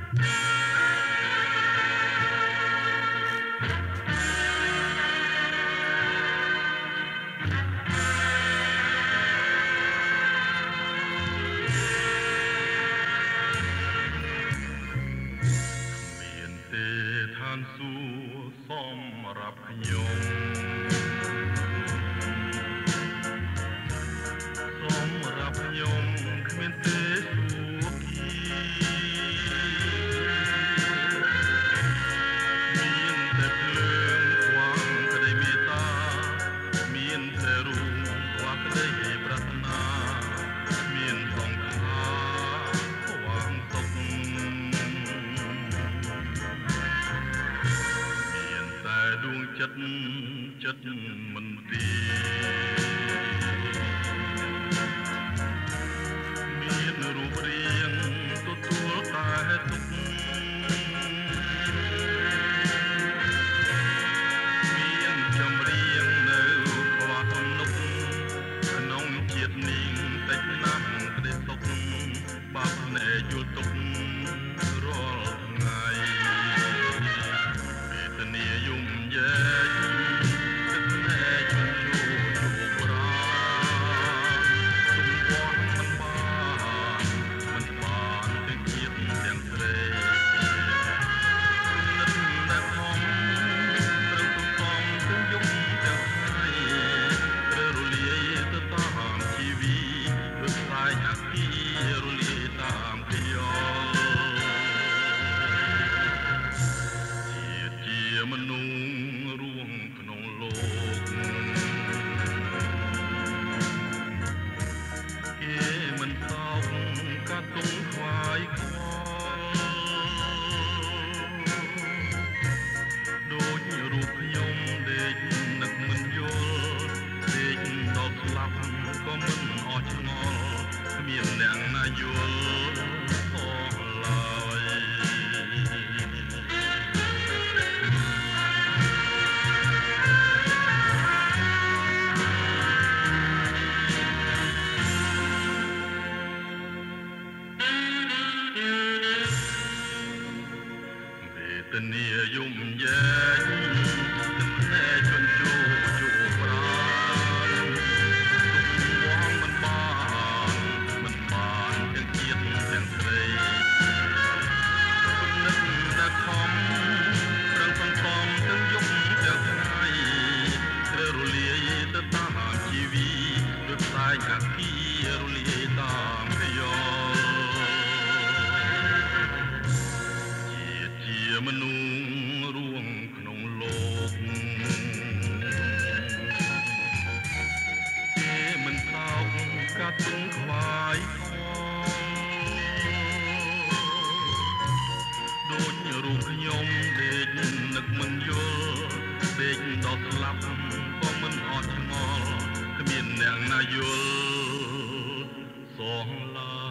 ឋានសួគ៌សម្រាប់ខ្ញុំសម្រាប់ខ្ញុំគ្មានទេសួគ៌មានតែភ្លើងខ្វាងក្តីមេត្តាមានតែរូបខ្វាងក្តីប្រាថ្នាមានសង្ខារខ្វាងទុកដួងចិត្តមិនទីមានរូបរាងទទួលតែទុកមានចម្រៀងនៅខ្វះទំនុកក្នុងជាតិនេះតិចណាស់ក្តីសុខបើភ្នែកយល់ទុករាល់ថ្ងៃវេទនាយំយែទឹកភ្នែកជន់ជោជោប្រាទុំពាន់មិនបានទាំងជាតិទាំងស្រីនិតតែខំត្រឹមសំទាំងយំទាំងថ្ងៃត្រូវរលាយទៅតាមជីវីដូចខ្លាយអាគីរលាយតាមខ្យល់ជាមនុស្សរួងក្នុងលោកគេមិនតោកកាត់ទុំខ្វាយខ្វល់ដូចរូបខ្ញុំដេកនឹកមិនយល់ដេកដល់ស្លាប់ក៏មិនអស់ឆ្ងល់គ្មានអ្នកណាយល់អស់ឡើយវេទនាយំយែទឹកភ្នែកជន់ជោជោប្រាទុកវងមិនបានទាំងជាតិទាំងស្រីនឹកតែខំរឹងសន្សំទាំងយប់ទាំងថ្ងៃត្រូវរលាយទៅតាមជីវីដូចខ្លាយអាគីរលាយតាមខ្យល់ជាមនុស្សរួងក្នុងលោកគេមិនថោកកាត់ទុំខ្វាយខ្វល់ដូចរូបខ្ញុំដេកនឹកមិនយល់ដេកដល់ស្លាប់ក៏មិនអត់ឆ្ងល់គ្មានអ្នកណាយល់សងឡើយ